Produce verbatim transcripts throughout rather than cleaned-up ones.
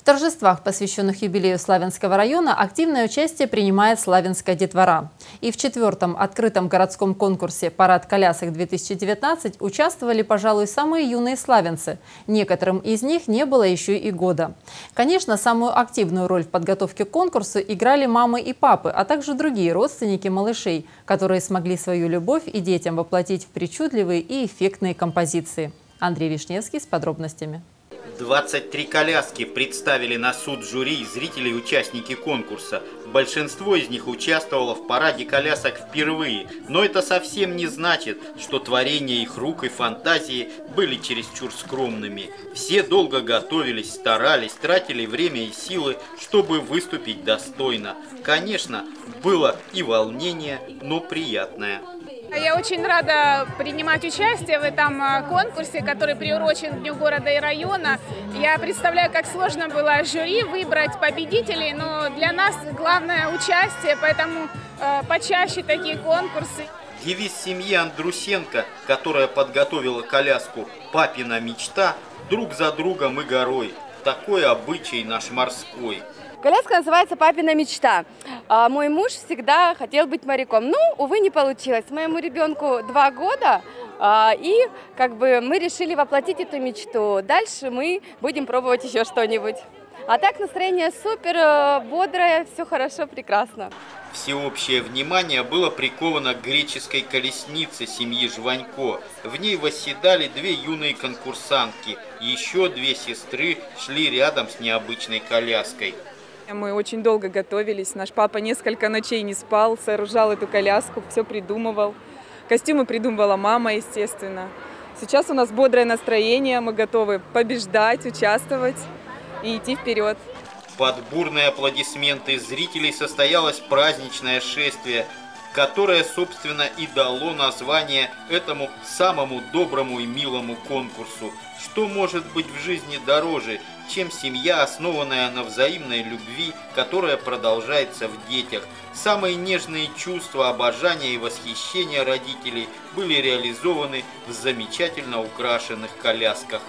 В торжествах, посвященных юбилею Славянского района, активное участие принимает славянская детвора. И в четвертом открытом городском конкурсе «Парад колясок-две тысячи девятнадцать» участвовали, пожалуй, самые юные славянцы. Некоторым из них не было еще и года. Конечно, самую активную роль в подготовке к конкурсу играли мамы и папы, а также другие родственники малышей, которые смогли свою любовь и детям воплотить в причудливые и эффектные композиции. Андрей Вишневский с подробностями. двадцать три коляски представили на суд жюри и зрителей участники конкурса. Большинство из них участвовало в параде колясок впервые, но это совсем не значит, что творения их рук и фантазии были чересчур скромными. Все долго готовились, старались, тратили время и силы, чтобы выступить достойно. Конечно, было и волнение, но приятное. Я очень рада принимать участие в этом конкурсе, который приурочен к Дню города и района. Я представляю, как сложно было жюри выбрать победителей, но для нас главное участие, поэтому э, почаще такие конкурсы. Девиз семьи Андрусенко, которая подготовила коляску «Папина мечта», друг за другом и горой. Такой обычай наш морской. Коляска называется «Папина мечта». А мой муж всегда хотел быть моряком. Ну, увы, не получилось. Моему ребенку два года, а, и как бы мы решили воплотить эту мечту. Дальше мы будем пробовать еще что-нибудь. А так настроение супер, бодрое, все хорошо, прекрасно. Всеобщее внимание было приковано к греческой колеснице семьи Жванько. В ней восседали две юные конкурсантки. Еще две сестры шли рядом с необычной коляской. Мы очень долго готовились. Наш папа несколько ночей не спал, сооружал эту коляску, все придумывал. Костюмы придумывала мама, естественно. Сейчас у нас бодрое настроение, мы готовы побеждать, участвовать и идти вперед. Под бурные аплодисменты зрителей состоялось праздничное шествие, которое, собственно, и дало название этому самому доброму и милому конкурсу. Что может быть в жизни дороже, чем семья, основанная на взаимной любви, которая продолжается в детях? Самые нежные чувства обожания и восхищения родителей были реализованы в замечательно украшенных колясках.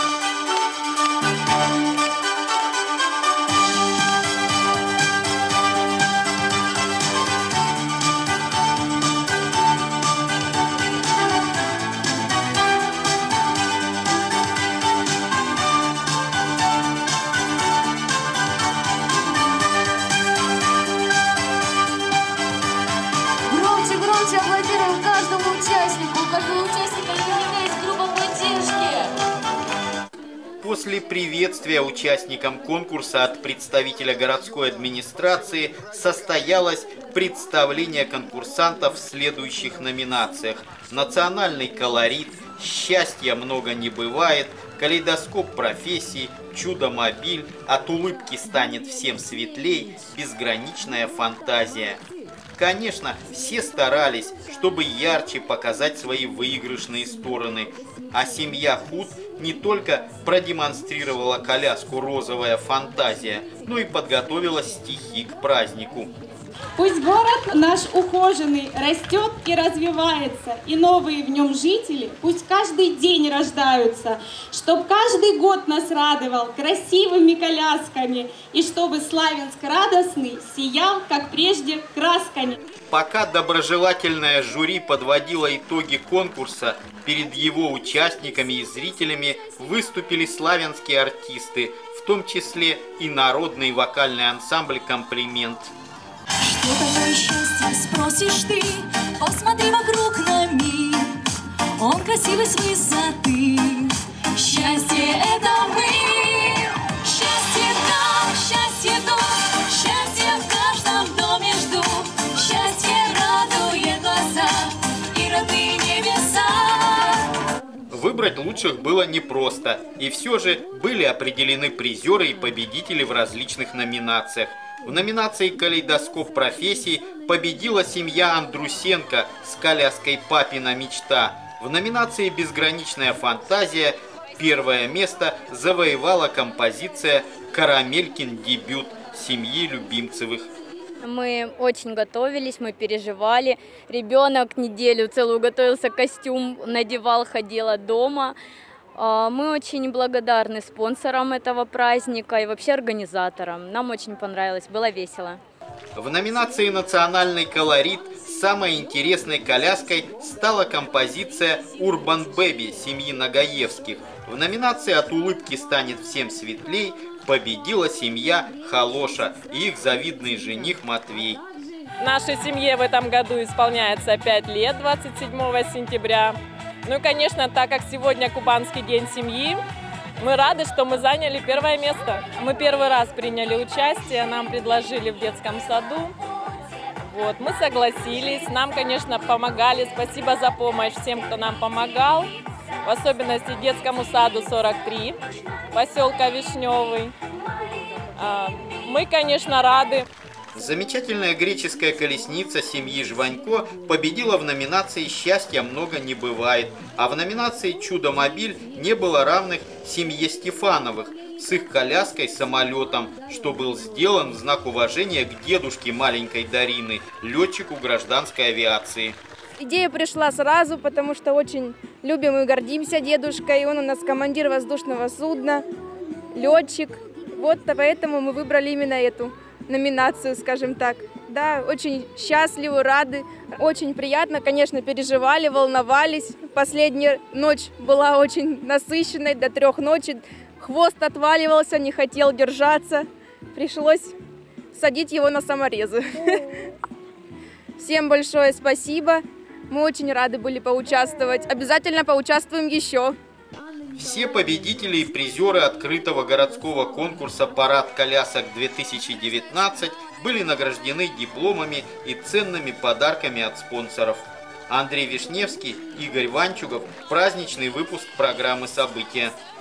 Аплодируем каждому участнику. У каждого участника есть группа поддержки. После приветствия участникам конкурса от представителя городской администрации состоялось представление конкурсантов в следующих номинациях: национальный колорит, счастья много не бывает, калейдоскоп профессий, чудо-мобиль, от улыбки станет всем светлей, безграничная фантазия. Конечно, все старались, чтобы ярче показать свои выигрышные стороны. А семья Худ не только продемонстрировала коляску «Розовая фантазия», но и подготовила стихи к празднику. Пусть город наш ухоженный растет и развивается, и новые в нем жители пусть каждый день рождаются, чтоб каждый год нас радовал красивыми колясками, и чтобы Славянск радостный сиял, как прежде, красками. Пока доброжелательное жюри подводило итоги конкурса, перед его участниками и зрителями выступили славянские артисты, в том числе и народный вокальный ансамбль «Комплимент». Что такое счастье, спросишь ты? Посмотри вокруг на мир, он красивый с высоты. Счастье — это мы, счастье там, счастье тут, счастье в каждом доме жду. Счастье радует глаза и родные небеса. Выбрать лучших было непросто, и все же были определены призеры и победители в различных номинациях. В номинации «Калейдоскоп профессий» победила семья Андрусенко с коляской «Папина мечта». В номинации «Безграничная фантазия» первое место завоевала композиция «Карамелькин дебют» семьи Любимцевых. Мы очень готовились, мы переживали. Ребенок неделю целую готовился, костюм надевал, ходила дома. Мы очень благодарны спонсорам этого праздника и вообще организаторам. Нам очень понравилось, было весело. В номинации «Национальный колорит» самой интересной коляской стала композиция «Урбан Бэби» семьи Нагаевских. В номинации «От улыбки станет всем светлей» победила семья Халоша и их завидный жених Матвей. Нашей семье в этом году исполняется пять лет, двадцать седьмого сентября. Ну и, конечно, так как сегодня Кубанский день семьи, мы рады, что мы заняли первое место. Мы первый раз приняли участие, нам предложили в детском саду. Вот, мы согласились, нам, конечно, помогали. Спасибо за помощь всем, кто нам помогал. В особенности детскому саду сорок три, поселка Вишневый. Мы, конечно, рады. Замечательная греческая колесница семьи Жванько победила в номинации «Счастья много не бывает», а в номинации «Чудо-мобиль» не было равных семье Стефановых с их коляской-самолетом, что был сделан в знак уважения к дедушке маленькой Дарины, летчику гражданской авиации. Идея пришла сразу, потому что очень любим и гордимся дедушкой. Он у нас командир воздушного судна, летчик. Вот поэтому мы выбрали именно эту номинацию, скажем так. Да, очень счастливы, рады, очень приятно, конечно, переживали, волновались. Последняя ночь была очень насыщенной, до трех ночи. Хвост отваливался, не хотел держаться. Пришлось садить его на саморезы. Всем большое спасибо. Мы очень рады были поучаствовать. Обязательно поучаствуем еще. Все победители и призеры открытого городского конкурса «Парад колясок-две тысячи девятнадцать» были награждены дипломами и ценными подарками от спонсоров. Андрей Вишневский, Игорь Ванчугов. Праздничный выпуск программы «События».